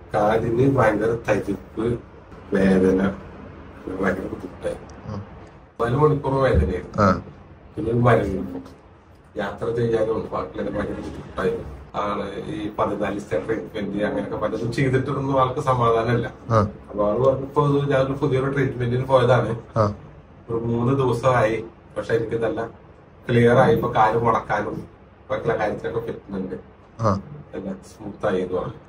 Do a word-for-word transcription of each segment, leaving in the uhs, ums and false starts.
കാലിന് ഭയങ്കര തരിപ്പ്, വേദന, ഭയങ്കര ബുദ്ധിമുട്ടായി. നാല് മണിക്കൂർ വേദനയായിരുന്നു. പിന്നെ മരുന്ന് യാത്ര ചെയ്യാനും ബാക്കിയുള്ള ഭയങ്കര ബുദ്ധിമുട്ടായിരുന്നു. ആള് ഈ പതിനാല് ദിവസത്തെ ട്രീറ്റ്മെന്റ് അങ്ങനെയൊക്കെ പലതും ചെയ്തിട്ടൊന്നും ആൾക്ക് സമാധാനമല്ല. അപ്പൊ ആള് പറഞ്ഞപ്പോ ഞാനൊരു പുതിയൊരു ട്രീറ്റ്മെന്റിന് പോയതാണ്. ഒരു മൂന്ന് ദിവസമായി. പക്ഷെ എനിക്ക് നല്ല ക്ലിയർ ആയി. ഇപ്പൊ കാല് മുടക്കാനും ബാക്കിയുള്ള കാര്യത്തിലൊക്കെ പറ്റുന്നുണ്ട്. എല്ലാം സ്മൂത്ത് ആയി എന്ന് പറഞ്ഞു.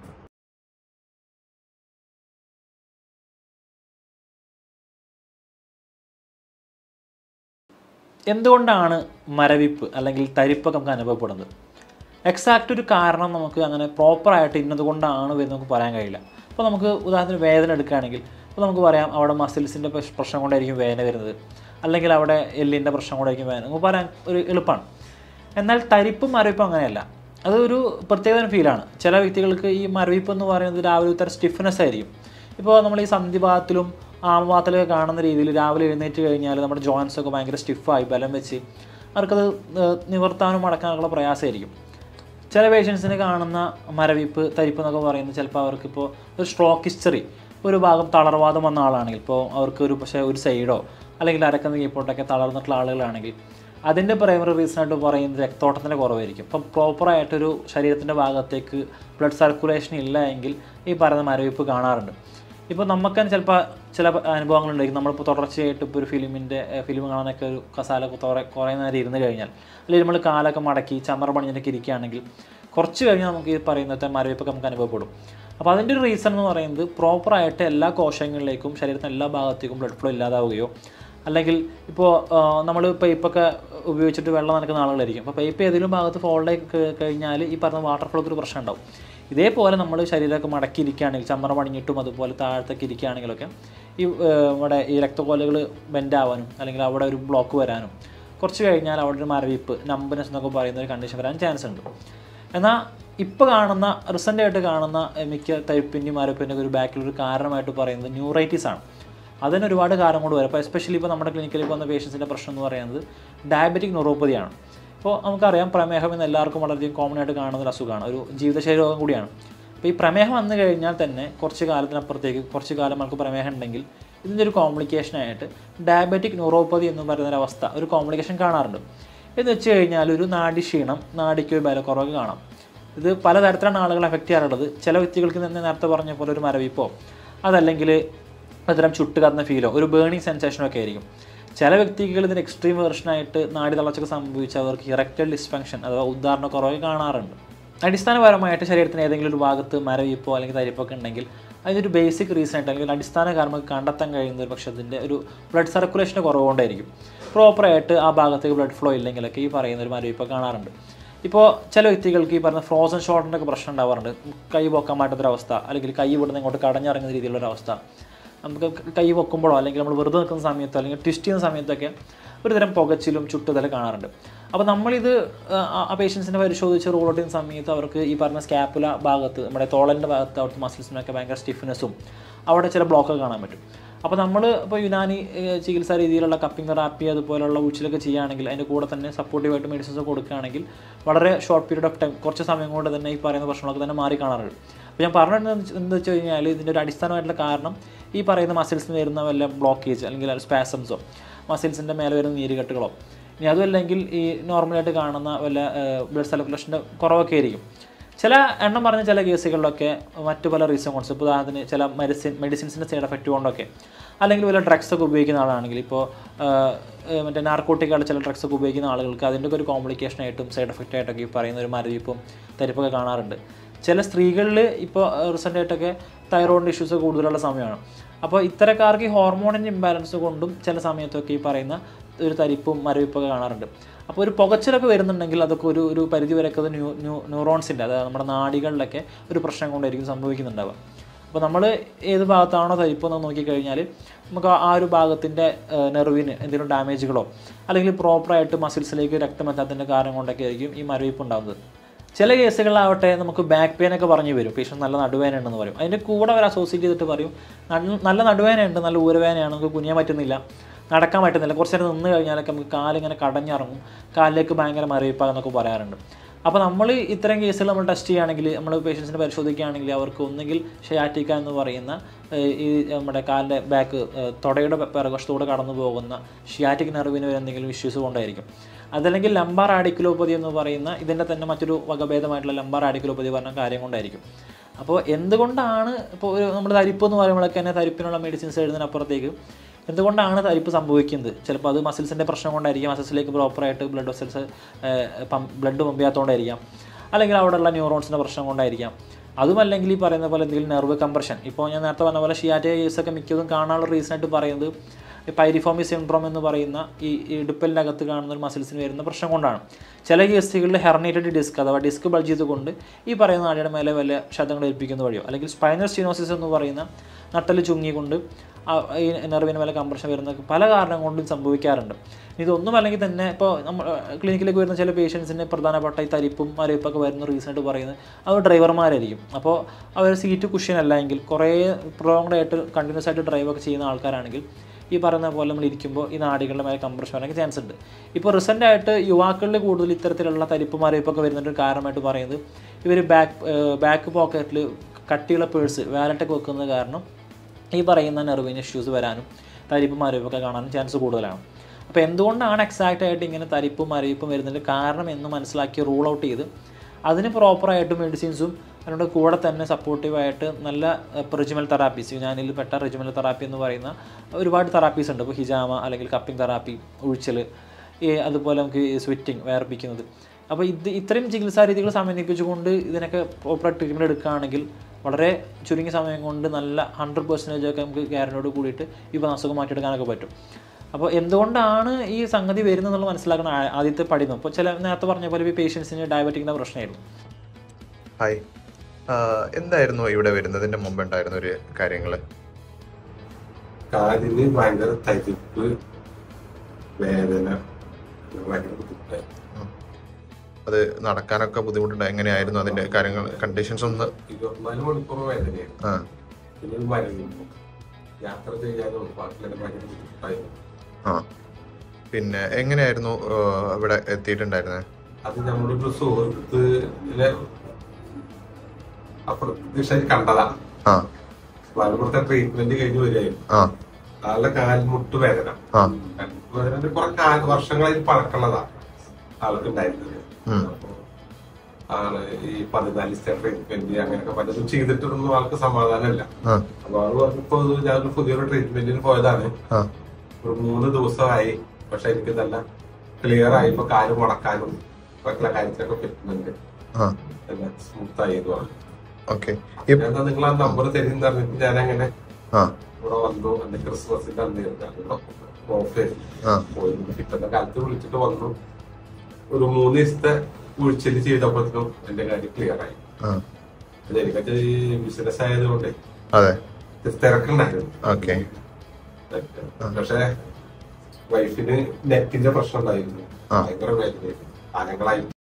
എന്തുകൊണ്ടാണ് മരവിപ്പ് അല്ലെങ്കിൽ തരിപ്പൊക്കെ നമുക്ക് അനുഭവപ്പെടുന്നത്? എക്സാക്റ്റ് ഒരു കാരണം നമുക്ക് അങ്ങനെ പ്രോപ്പറായിട്ട് ഇന്നത് കൊണ്ടാണ് വരുന്നത് നമുക്ക് പറയാൻ കഴിയില്ല. അപ്പോൾ നമുക്ക് ഉദാഹരണത്തിന് വേദന എടുക്കുകയാണെങ്കിൽ അപ്പോൾ നമുക്ക് പറയാം അവിടെ മസിൽസിൻ്റെ പ്രശ്നം കൊണ്ടായിരിക്കും വേദന വരുന്നത്, അല്ലെങ്കിൽ അവിടെ എല്ലിൻ്റെ പ്രശ്നം കൊണ്ടായിരിക്കും വേദന, നമുക്ക് പറയാൻ ഒരു എളുപ്പമാണ്. എന്നാൽ തരിപ്പും മരവിപ്പും അങ്ങനെയല്ല. അതൊരു പ്രത്യേക ഫീലാണ്. ചില വ്യക്തികൾക്ക് ഈ മരവിപ്പ് എന്ന് പറയുന്നത് രാവിലെ ഒരു തരം സ്റ്റിഫ്നെസ് ആയിരിക്കും. ഇപ്പോൾ നമ്മൾ ഈ സന്ധിഭാഗത്തിലും ആമഭാഗത്തിലൊക്കെ കാണുന്ന രീതിയിൽ രാവിലെ എഴുന്നേറ്റ് കഴിഞ്ഞാൽ നമ്മുടെ ജോയിൻസൊക്കെ ഭയങ്കര സ്റ്റിഫായി ബലം വെച്ച് അവർക്കത് നിവർത്താനും മടക്കാനുള്ള പ്രയാസമായിരിക്കും. ചില പേഷ്യൻസിന് കാണുന്ന മരവിപ്പ് തരിപ്പ് എന്നൊക്കെ പറയുന്നത് ചിലപ്പോൾ അവർക്കിപ്പോൾ ഒരു സ്ട്രോക്ക് ഹിസ്റ്ററി, ഒരു ഭാഗം തളർവാദം വന്ന ആളാണെങ്കിൽ, ഇപ്പോൾ അവർക്ക് ഒരു പക്ഷേ ഒരു സൈഡോ അല്ലെങ്കിൽ അരക്കുന്ന കീപ്പോട്ടൊക്കെ തളർന്നിട്ടുള്ള ആളുകളാണെങ്കിൽ അതിൻ്റെ പ്രൈമറി റീസണായിട്ട് പറയുന്നത് രക്തോട്ടത്തിൻ്റെ കുറവായിരിക്കും. ഇപ്പം പ്രോപ്പറായിട്ടൊരു ശരീരത്തിൻ്റെ ഭാഗത്തേക്ക് ബ്ലഡ് സർക്കുലേഷൻ ഇല്ല എങ്കിൽ ഈ പറയുന്ന മരവിപ്പ് കാണാറുണ്ട്. ഇപ്പോൾ നമുക്ക് തന്നെ ചിലപ്പോൾ ചില അനുഭവങ്ങളുണ്ടായിരിക്കും. നമ്മളിപ്പോൾ തുടർച്ചയായിട്ട് ഇപ്പോൾ ഒരു ഫിലിമിൻ്റെ ഫിലിം കാണാനൊക്കെ ഒരു കസാല കുറേ കുറേ നേരം ഇരുന്ന് കഴിഞ്ഞാൽ, അല്ലെങ്കിൽ നമ്മൾ കാലൊക്കെ മടക്കി ചമ്മറ പണിഞ്ഞൊക്കെ ഇരിക്കുകയാണെങ്കിൽ കുറച്ച് കഴിഞ്ഞാൽ നമുക്ക് ഈ പറയുന്നത്തെ മരവിപ്പൊക്കെ നമുക്ക് അനുഭവപ്പെടും. അപ്പോൾ അതിൻ്റെ ഒരു റീസൺ എന്ന് പറയുന്നത് പ്രോപ്പറായിട്ട് എല്ലാ കോശങ്ങളിലേക്കും ശരീരത്തിൻ്റെ എല്ലാ ഭാഗത്തേക്കും ബ്ലഡ് ഫ്ലോ ഇല്ലാതാവുകയോ, അല്ലെങ്കിൽ ഇപ്പോൾ നമ്മൾ പൈപ്പൊക്കെ ഉപയോഗിച്ചിട്ട് വെള്ളം നനക്കുന്ന ആളുകളായിരിക്കും. അപ്പോൾ പൈപ്പ് ഏതെങ്കിലും ഭാഗത്ത് ഫോൾഡായി കഴിഞ്ഞാൽ ഈ പറഞ്ഞ വാട്ടർ ഫ്ലോക്ക് ഒരു പ്രശ്നം ഉണ്ടാവും. ഇതേപോലെ നമ്മൾ ശരീരമൊക്കെ മടക്കിയിരിക്കുകയാണെങ്കിൽ, ചമ്മറ പണിഞ്ഞിട്ടും അതുപോലെ താഴത്തേക്ക് ഇരിക്കുകയാണെങ്കിലൊക്കെ ഈ ഇവിടെ ഈ രക്തക്കോലുകൾ ബെൻഡാവാനും അല്ലെങ്കിൽ അവിടെ ഒരു ബ്ലോക്ക് വരാനും കുറച്ച് കഴിഞ്ഞാൽ അവിടെ ഒരു മരവിപ്പ്, നമ്പനസ് എന്നൊക്കെ പറയുന്ന ഒരു കണ്ടീഷൻ വരാൻ ചാൻസ് ഉണ്ട്. എന്നാൽ ഇപ്പോൾ കാണുന്ന റിസൻ്റായിട്ട് കാണുന്ന മിക്ക തരിപ്പിൻ്റെയും മരവിപ്പിൻ്റെയൊക്കെ ഒരു ബാക്കിലൊരു കാരണമായിട്ട് പറയുന്നത് ന്യൂറൈറ്റിസ് ആണ്. അതിന് ഒരുപാട് കാരണം കൊണ്ട് വരും. അപ്പോൾ എസ്പെഷ്യലി ഇപ്പോൾ നമ്മുടെ ക്ലിനിക്കിൽ വന്ന പേഷ്യൻസിൻ്റെ പ്രശ്നം എന്ന് പറയുന്നത് ഡയബറ്റിക് ന്യൂറോപ്പതിയാണ്. ഇപ്പോൾ നമുക്കറിയാം പ്രമേഹം എന്ന് എല്ലാവർക്കും വളരെയധികം കോമൺ ആയിട്ട് കാണുന്ന ഒരു അസുഖമാണ്, ഒരു ജീവിതശൈലി രോഗം കൂടിയാണ്. അപ്പോൾ ഈ പ്രമേഹം വന്നു കഴിഞ്ഞാൽ തന്നെ കുറച്ച് കാലത്തിനപ്പുറത്തേക്ക് കുറച്ച് കാലം നമുക്ക് പ്രമേഹം ഉണ്ടെങ്കിൽ ഇതിൻ്റെ ഒരു കോംപ്ലിക്കേഷനായിട്ട് ഡയബറ്റിക് ന്യൂറോപ്പതി എന്ന് പറയുന്നൊരവസ്ഥ ഒരു കോംപ്ലിക്കേഷൻ കാണാറുണ്ട്. എന്ന് വെച്ച് കഴിഞ്ഞാൽ ഒരു നാഡി ക്ഷീണം, നാഡിക്ക് ഒരു ബലക്കുറവ് കാണാം. ഇത് പലതരത്തിലാണ് ആളുകൾ എഫക്റ്റ് ചെയ്യാറുള്ളത്. ചില വ്യക്തികൾക്ക് തന്നെ നേരത്തെ പറഞ്ഞ പോലെ ഒരു മരവിപ്പോ അതല്ലെങ്കിൽ ഒരുതരം ചുട്ട് കത്തുന്ന ഫീലോ ഒരു ബേണിംഗ് സെൻസേഷനോ ഒക്കെ ആയിരിക്കും. ചില വ്യക്തികൾ ഇതിന് എക്സ്ട്രീം വേർഷനായിട്ട് നാഡി തളർച്ചയൊക്കെ സംഭവിച്ച് അവർക്ക് ഇറക്റ്റൽ ഡിസ്ഫങ്ഷൻ അഥവാ ഉദാഹരണക്കുറവ് കാണാറുണ്ട്. അടിസ്ഥാനപരമായിട്ട് ശരീരത്തിന് ഏതെങ്കിലും ഒരു ഭാഗത്ത് മരവിപ്പോ അല്ലെങ്കിൽ തരിപ്പൊക്കെ ഉണ്ടെങ്കിൽ അതിനൊരു ബേസിക് റീസൺ ആയിട്ട് അല്ലെങ്കിൽ അടിസ്ഥാന കാരണം കണ്ടെത്താൻ കഴിയുന്ന ഒരു പക്ഷേ അതിൻ്റെ ഒരു ബ്ലഡ് സർക്കുലേഷൻ്റെ കുറവുകൊണ്ടായിരിക്കും. പ്രോപ്പറായിട്ട് ആ ഭാഗത്തേക്ക് ബ്ലഡ് ഫ്ലോ ഇല്ലെങ്കിലൊക്കെ ഈ പറയുന്ന ഒരു മരവിപ്പ് കാണാറുണ്ട്. ഇപ്പോൾ ചില വ്യക്തികൾക്ക് ഈ പറഞ്ഞ ഫ്രോസൺ ഷോൾഡറിൻ്റെ ഒക്കെ പ്രശ്നം ഉണ്ടാവാറുണ്ട്. കൈ പൊക്കാൻ പറ്റാത്തൊരവസ്ഥ, അല്ലെങ്കിൽ കൈ ഇവിടുന്ന് ഇങ്ങോട്ട് കടഞ്ഞിറങ്ങുന്ന രീതിയിലുള്ളൊരവസ്ഥ. നമുക്ക് കൈ പൊക്കുമ്പോഴോ അല്ലെങ്കിൽ നമ്മൾ വെറുതെ നിൽക്കുന്ന സമയത്തോ അല്ലെങ്കിൽ ട്വിസ്റ്റ് ചെയ്യുന്ന സമയത്തൊക്കെ ഒരു തരം പുകച്ചിലും ചുട്ടുതല കാണാറുണ്ട്. അപ്പോൾ നമ്മളിത് ആ പേഷ്യൻസിനെ പരിശോധിച്ച് റൂൾ ഔട്ട് ചെയ്യുന്ന സമയത്ത് അവർക്ക് ഈ പറഞ്ഞ സ്കാപ്പുല ഭാഗത്ത് നമ്മുടെ തോളൻ്റെ ഭാഗത്ത് അവിടുത്തെ മസിൽസിനൊക്കെ ഭയങ്കര സ്റ്റിഫ്നെസ്സും അവിടെ ചില ബ്ലോക്കൊക്കെ കാണാൻ പറ്റും. അപ്പോൾ നമ്മൾ ഇപ്പോൾ യുനാനി ചികിത്സാ രീതിയിലുള്ള കപ്പിംഗ് തെറാപ്പി അതുപോലുള്ള ഉച്ചിലൊക്കെ ചെയ്യുകയാണെങ്കിൽ അതിൻ്റെ കൂടെ തന്നെ സപ്പോർട്ടീവായിട്ട് മെഡിസിൻസ് കൊടുക്കുകയാണെങ്കിൽ വളരെ ഷോർട്ട് പീരീഡ് ഓഫ് ടൈം കുറച്ച് സമയം കൊണ്ട് തന്നെ ഈ പറയുന്ന പ്രശ്നങ്ങളൊക്കെ തന്നെ മാറി കാണാറുണ്ട്. അപ്പോൾ ഞാൻ പറഞ്ഞത് എന്താ വെച്ച് കഴിഞ്ഞാൽ ഇതിൻ്റെ ഒരു അടിസ്ഥാനമായിട്ടുള്ള കാരണം ഈ പറയുന്ന മസിൽസിന് വരുന്ന വല്ല ബ്ലോക്കേജ് അല്ലെങ്കിൽ സ്പാസംസോ മസിൽസിൻ്റെ മേലെ വരുന്ന നീരുകെട്ടുകളോ, ഇനി അതുമല്ലെങ്കിൽ ഈ നോർമലായിട്ട് കാണുന്ന വല്ല ബ്ലഡ് സർക്കുലേഷൻ്റെ കുറവൊക്കെ ആയിരിക്കും. ചില എണ്ണം പറഞ്ഞ ചില കേസുകളിലൊക്കെ മറ്റു പല റീസൺ കൊണ്ട്സ്, ഇപ്പോൾ ഉദാഹരണത്തിന് ചില മെഡിസിൻ മെഡിസിൻസിൻ്റെ സൈഡ് എഫക്റ്റ് കൊണ്ടൊക്കെ, അല്ലെങ്കിൽ വല്ല ഡ്രഗ്സൊക്കെ ഉപയോഗിക്കുന്ന ആളാണെങ്കിൽ, ഇപ്പോൾ മറ്റേ നാർക്കോട്ടിക്കായിട്ട് ചില ഡ്രഗ്സൊക്കെ ഉപയോഗിക്കുന്ന ആളുകൾക്ക് അതിൻ്റെ ഒരു കോംപ്ലിക്കേഷനായിട്ടും സൈഡ് എഫക്റ്റ് ആയിട്ടൊക്കെ ഈ പറയുന്ന ഒരു മരവിപ്പും തരിപ്പൊക്കെ കാണാറുണ്ട്. ചില സ്ത്രീകളിൽ ഇപ്പോൾ റീസെൻ്റായിട്ടൊക്കെ തൈറോയിഡ് ഇഷ്യൂസ് കൂടുതലുള്ള സമയമാണ്. അപ്പോൾ ഇത്തരക്കാർക്ക് ഈ ഹോർമോണിൻ്റെ ഇംബാലൻസ് കൊണ്ടും ചില സമയത്തൊക്കെ ഈ പറയുന്ന ഒരു തരിപ്പും മരവിപ്പൊക്കെ കാണാറുണ്ട്. അപ്പോൾ ഒരു പുകച്ചിലൊക്കെ വരുന്നുണ്ടെങ്കിൽ അതൊക്കെ ഒരു ഒരു പരിധി വരെയൊക്കെ അത് ന്യൂ ന്യൂ ന്യൂറോൺസിൻ്റെ അതായത് നമ്മുടെ നാഡികളിലൊക്കെ ഒരു പ്രശ്നം കൊണ്ടായിരിക്കും സംഭവിക്കുന്നുണ്ടാവുക. അപ്പോൾ നമ്മൾ ഏത് ഭാഗത്താണോ തരിപ്പെന്ന് നോക്കിക്കഴിഞ്ഞാൽ നമുക്ക് ആ ഒരു ഭാഗത്തിൻ്റെ നെർവിന് എന്തെങ്കിലും ഡാമേജുകളോ അല്ലെങ്കിൽ പ്രോപ്പറായിട്ട് മസിൽസിലേക്ക് രക്തം എത്താത്തതിൻ്റെ കാരണം കൊണ്ടൊക്കെ ആയിരിക്കും ഈ മരവിപ്പ് ഉണ്ടാകുന്നത്. ചില കേസുകളിലാവട്ടെ നമുക്ക് ബാക്ക് പെയിൻ ഒക്കെ പറഞ്ഞു വരും, പേഷ്യൻ്റ് നല്ല നടുവേദന ഉണ്ടെന്ന് പറയും. അതിൻ്റെ കൂടെ അവർ അസോസിയേറ്റ് ചെയ്തിട്ട് പറയും നല്ല നടുവേദനയുണ്ട്, നല്ല ഊരവേദനയാണ്, നമുക്ക് കുനിയാൻ പറ്റുന്നില്ല, നടക്കാൻ പറ്റുന്നില്ല, കുറച്ച് നേരം നിന്ന് കഴിഞ്ഞാലൊക്കെ നമുക്ക് കാലിങ്ങനെ കടഞ്ഞിറങ്ങും, കാലിലേക്ക് ഭയങ്കര മരവിപ്പാന്നൊക്കെ പറയാറുണ്ട്. അപ്പോൾ നമ്മൾ ഇത്തരം കേസുകൾ നമ്മൾ ടെസ്റ്റ് ചെയ്യുകയാണെങ്കിൽ നമ്മൾ പേഷ്യൻസിനെ പരിശോധിക്കുകയാണെങ്കിൽ അവർക്ക് ഒന്നുകിൽ ഷിയാറ്റിക്ക എന്ന് പറയുന്ന ഈ നമ്മുടെ കാലിൻ്റെ ബാക്ക് തുടയുടെ പിറകുവശത്തൂടെ കടന്നു പോകുന്ന ഷിയാറ്റിക് നെർവിന് എന്തെങ്കിലും ഇഷ്യൂസ് കൊണ്ടായിരിക്കും. അതല്ലെങ്കിൽ ലംബാർ റാഡിക്കുലോപ്പതി എന്ന് പറയുന്ന ഇതിൻ്റെ തന്നെ മറ്റൊരു വകഭേദമായിട്ടുള്ള ലംബാർ റാഡിക്കുലോപ്പതി പറഞ്ഞ കാര്യം കൊണ്ടായിരിക്കും. അപ്പോൾ എന്തുകൊണ്ടാണ് ഇപ്പോൾ ഒരു നമ്മുടെ തരിപ്പ് എന്ന് പറയുമ്പോഴൊക്കെ തന്നെ തരിപ്പിനുള്ള മെഡിസിൻസ് എഴുതുന്നതിനപ്പുറത്തേക്ക് എന്തുകൊണ്ടാണ് തരിപ്പ് സംഭവിക്കുന്നത്? ചിലപ്പോൾ അത് മസിൽസിൻ്റെ പ്രശ്നം കൊണ്ടായിരിക്കും, മസിൽസിലേക്ക് പ്രോപ്പറായിട്ട് blood vessels pump blood pump ചെയ്യാത്തതുകൊണ്ടായിരിക്കാം, അല്ലെങ്കിൽ അവിടെയുള്ള ന്യൂറോൺസിൻ്റെ പ്രശ്നം കൊണ്ടായിരിക്കാം. അതുമല്ലെങ്കിൽ ഈ പറയുന്ന പോലെ എന്തെങ്കിലും നെർവ് കംപ്രഷൻ. ഇപ്പോൾ ഞാൻ നേരത്തെ പറഞ്ഞ പോലെ ഷിയാറ്റിക കേസൊക്കെ മിക്കതും കാണാനുള്ള റീസണായിട്ട് പറയുന്നത് പൈരിഫോമി സിൻഡ്രോം എന്ന് പറയുന്ന ഈ ഇടുപ്പലിൻ്റെ അകത്ത് കാണുന്ന ഒരു മസിൽസിന് വരുന്ന പ്രശ്നം കൊണ്ടാണ്. ചില കേസുകളിൽ ഹെർണിയേറ്റഡ് ഡിസ്ക് അഥവാ ഡിസ്ക് ബൾജ് ചെയ്തുകൊണ്ട് ഈ പറയുന്ന നാടിയുടെ മേലെ വല്ല ക്ഷതങ്ങൾ ഏൽപ്പിക്കുന്ന വഴിയോ, അല്ലെങ്കിൽ സ്പൈനൽ സ്റ്റീനോസിസ് എന്ന് പറയുന്ന നട്ടൽ ചുങ്ങിക്കൊണ്ട് ഈ നെർവിന് മേലെ കംപ്രഷൻ വരുന്ന പല കാരണം കൊണ്ടും സംഭവിക്കാറുണ്ട്. ഇതൊന്നും അല്ലെങ്കിൽ തന്നെ ഇപ്പോൾ നമ്മൾ ക്ലിനിക്കിലേക്ക് വരുന്ന ചില പേഷ്യൻസിന് പ്രധാനപ്പെട്ട ഈ തരിപ്പും മരവിപ്പൊക്കെ വരുന്ന റീസണായിട്ട് പറയുന്നത് അവർ ഡ്രൈവർമാരായിരിക്കും. അപ്പോൾ അവർ സീറ്റ് കുഷ്യൻ അല്ല എങ്കിൽ കുറേ പ്രോങ്ഡ് ആയിട്ട് കണ്ടിന്യൂസ് ആയിട്ട് ഡ്രൈവൊക്കെ ചെയ്യുന്ന ആൾക്കാരാണെങ്കിൽ ഈ പറയുന്ന പോലെ നമ്മൾ ഇരിക്കുമ്പോൾ ഈ നാടികളുടെ മേലെ കംപ്രഷൻ വരാൻ ചാൻസ് ഉണ്ട്. ഇപ്പോൾ റീസെൻ്റായിട്ട് യുവാക്കളിൽ കൂടുതൽ ഇത്തരത്തിലുള്ള തരിപ്പ് മരവിപ്പൊക്കെ വരുന്നൊരു കാരണമായിട്ട് പറയുന്നത് ഇവർ ബാക്ക് ബാക്ക് പോക്കറ്റിൽ കട്ടിയുള്ള പേഴ്സ് വാലറ്റൊക്കെ വെക്കുന്നത് കാരണം ഈ പറയുന്ന നെർവിന് ഇഷ്യൂസ് വരാനും തരിപ്പും മരവിപ്പൊക്കെ കാണാനും ചാൻസ് കൂടുതലാണ്. അപ്പോൾ എന്തുകൊണ്ടാണ് എക്സാക്റ്റ് ആയിട്ട് ഇങ്ങനെ തരിപ്പും മരവിപ്പും വരുന്നതിൻ്റെ കാരണം എന്ന് മനസ്സിലാക്കി റൂൾ ഔട്ട് ചെയ്ത് അതിന് പ്രോപ്പറായിട്ട് മെഡിസിൻസും അതിനോട് കൂടെ തന്നെ സപ്പോർട്ടീവായിട്ട് നല്ല റിജിമൽ തെറാപ്പീസ്, യുനാനിൽ പെട്ട റിജിമൽ തെറാപ്പി എന്ന് പറയുന്ന ഒരുപാട് തെറാപ്പീസ് ഉണ്ട്. ഇപ്പോൾ ഹിജാമ അല്ലെങ്കിൽ കപ്പിംഗ് തെറാപ്പി, ഉഴിച്ചൽ, അതുപോലെ നമുക്ക് സ്വെറ്റിങ് വേർപ്പിക്കുന്നത്. അപ്പോൾ ഇത് ഇത്രയും ചികിത്സാ രീതികൾ സമന്വയിപ്പിച്ചുകൊണ്ട് ഇതിനൊക്കെ പ്രോപ്പർ ട്രീറ്റ്മെൻറ്റ് എടുക്കുകയാണെങ്കിൽ വളരെ ചുരുങ്ങിയ സമയം കൊണ്ട് നല്ല ഹൺഡ്രഡ് പെർസെൻറ്റേജ് ഒക്കെ നമുക്ക് ഗ്യാരൻറ്റിയോട് കൂടിയിട്ട് ഇപ്പോൾ അസുഖം മാറ്റിയെടുക്കാനൊക്കെ പറ്റും. അപ്പോൾ എന്തുകൊണ്ടാണ് ഈ സംഗതി വരുന്നതെന്നുള്ളത് മനസ്സിലാക്കണം ആദ്യത്തെ പഠനം. ഇപ്പോൾ ചില നേരത്തെ പറഞ്ഞ പോലെ ഈ പേഷ്യൻസിന് ഡയബറ്റിക്കിൻ്റെ പ്രശ്നമായിരുന്നു. ഹായ്, എന്തായിരുന്നു ഇവിടെ വരുന്നതിൻ്റെ മുമ്പ് ഉണ്ടായിരുന്ന ഒരു കാര്യങ്ങൾ? കാലിന് ഭയങ്കര തരിപ്പ്, വേദന, ഭയങ്കര ബുദ്ധിമുട്ടായി. അത് നടക്കാനൊക്കെ ബുദ്ധിമുട്ടുണ്ടായി. എങ്ങനെയായിരുന്നു അതിന്റെ കാര്യങ്ങൾ, കണ്ടീഷൻസ് ഒന്ന്? ഇരുപത്തിനാല് മണിക്കൂർ വേദനയായിരുന്നു. പിന്നെ മരുന്ന് യാത്ര ചെയ്യാനും ബാക്കിയുള്ള ഭയങ്കര ബുദ്ധിമുട്ടായിരുന്നു. ആ, പിന്നെ എങ്ങനെയായിരുന്നു ഇവിടെ എത്തിയിട്ടുണ്ടായിരുന്നത്? അത് നമ്മളൊരു സുഹൃത്തിനെ അപ്രത്യക്ഷ കണ്ടതാ. മലപ്പുറത്തെ ട്രീറ്റ്മെന്റ് കഴിഞ്ഞ് വരികയായിരുന്നു. ആളുടെ കാൽമുട്ട് വേദന, വേദന കുറെ വർഷങ്ങളായി പഴക്കമുള്ളതാ ആൾക്ക് ഉണ്ടായിരുന്നത്. അപ്പൊ ആണ് ഈ പതിനാല് ദിവസത്തെ ട്രീറ്റ്മെന്റ് അങ്ങനെയൊക്കെ പലതും ചെയ്തിട്ടൊന്നും ആൾക്ക് സമാധാനമില്ല. അപ്പൊ ആള് പറഞ്ഞപ്പോ ഞാനൊരു പുതിയൊരു ട്രീറ്റ്മെന്റിന് പോയതാണ്. ഒരു മൂന്ന് ദിവസമായി, പക്ഷെ എനിക്ക് നല്ല ക്ലിയർ ആയി. ഇപ്പൊ കാല് മുടക്കാനും മറ്റുള്ള കാര്യത്തിലൊക്കെ പറ്റുന്നുണ്ട്, എല്ലാം സ്മൂത്ത് ആയി. എന്താ നിങ്ങൾ ആ നമ്പർ തരുന്ന പറഞ്ഞിട്ട് ഞാൻ അങ്ങനെ ഇവിടെ വന്നു. എന്റെ ക്രിസ്മസിന്റെ അന്ന് ഓഫ് പോയി കിട്ടുന്ന കാലത്ത് വിളിച്ചിട്ട് വന്നു. ഒരു മൂന്ന് ദിവസത്തെ ഉഴിച്ചിൽ ചെയ്തപ്പോഴത്തേക്കും എന്റെ കാര്യം ക്ലിയർ ആയി. എനിക്കത് ഈ ബിസിനസ് ആയതുകൊണ്ട് തിരക്കുണ്ടായിരുന്നു. പക്ഷെ വൈഫിന് നെറ്റിന്റെ പ്രശ്നം ഉണ്ടായിരുന്നു, ഭയങ്കര വേദനയായിരുന്നു കാലങ്ങളായി.